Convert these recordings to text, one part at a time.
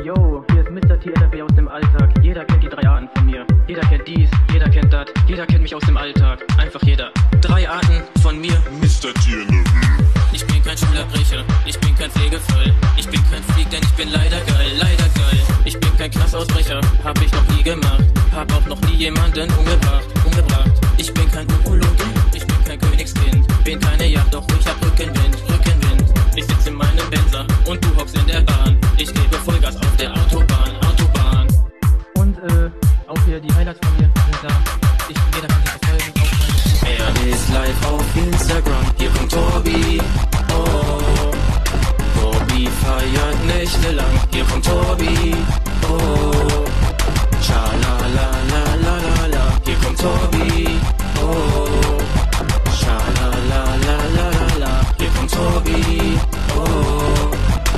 Yo, hier ist Mr. TNFB aus dem Alltag. Jeder kennt die 3 Arten von mir. Jeder kennt dies, jeder kennt das. Jeder kennt mich aus dem Alltag. Einfach jeder. 3 Arten von mir. Mr. TNFB. Ich bin kein Schulabbrecher, ich bin kein Pflegefall. Ich bin kein Freak, denn ich bin leider geil, leider geil. Ich bin kein Knastausbrecher, hab ich noch nie gemacht. Hab auch noch nie jemanden umgebracht. Ich bin kein Urologe, ich bin kein Königskind. Bin keine Jagd, doch ich hab Rückenwind. Ich sitze in meinem Benzer und du hockst in der Bahn. Ich gebe Vollgas auf der Autobahn. Und auch hier die Highlights von mir sind da. Jeder kann sich verfolgen auf meine. Er ist live auf Instagram, hier kommt Torbi. Oh, Torbi feiert nächtelang, hier kommt Torbi. Oh, Schalalalalalala, hier kommt Torbi. Oh, Schalalalalalala, hier kommt Torbi. Oh,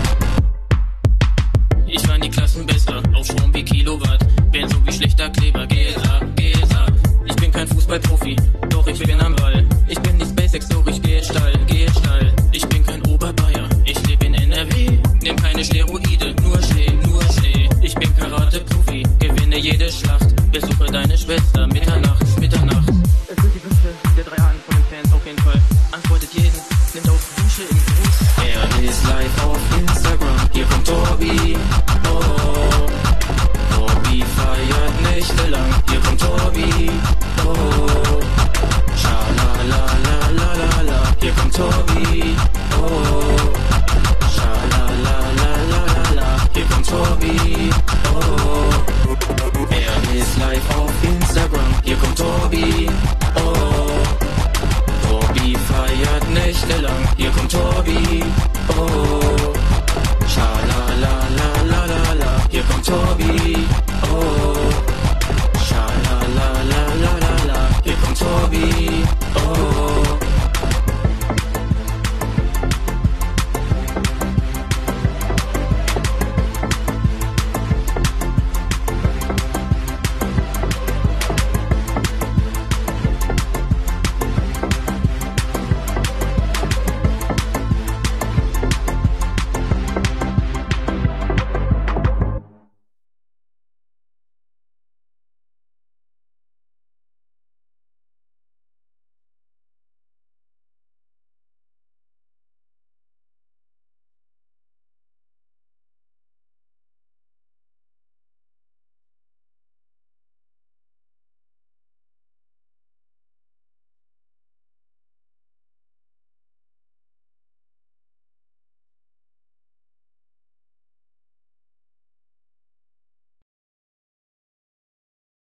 ich war in die Klassen besser, auf Strom wie Kilowatt. Bin so wie schlechter Kleber, geht ab. Ich bin kein Fußballprofi, doch ich bin am Ball. Ich bin nicht SpaceX, doch ich geh Stall. Ich bin kein Oberbayer, ich lebe in NRW. Nimm keine Steroide, nur Schnee. Ich bin Karate-Profi, gewinne jede Schlacht. Besuche deine Schwester, Mitternacht. Es sind die Wünsche der 3 Arten von den Fans auf jeden Fall. Antwortet jeden, nimmt auch Wünsche im Gruß. Er ist live auf Instagram, hier kommt Torbi. Oh, Torbi feiert nächtelang, hier kommt Torbi. Oh, Schalalalalalala, hier kommt Torbi. Oh, Schalalalalalala, hier kommt Torbi. Oh, er ist live auf Instagram, hier kommt Torbi. Oh, Torbi feiert nächtelang, hier kommt Torbi. Oh.